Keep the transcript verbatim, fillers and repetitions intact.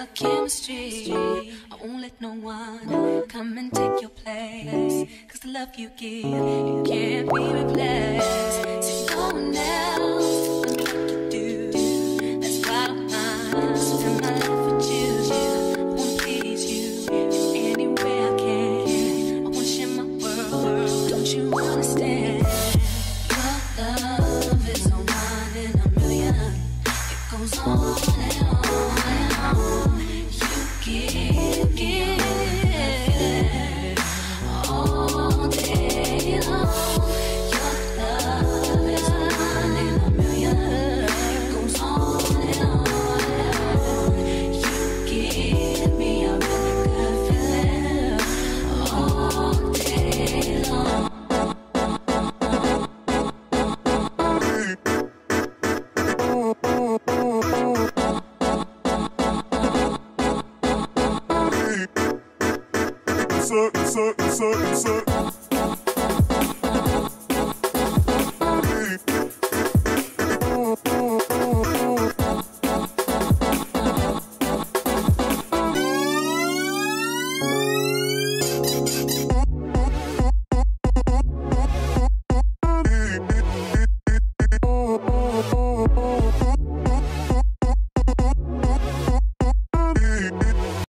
our chemistry. I won't let no one come and take your place. Cause the love you give, it can't be replaced. So no one else can do what you do. That's why I don't mind. Spend my life with you. I wanna please you in any way I can. I wanna share my world. Don't you understand? Your love is a one in a million. It goes on and on and on. You give, give.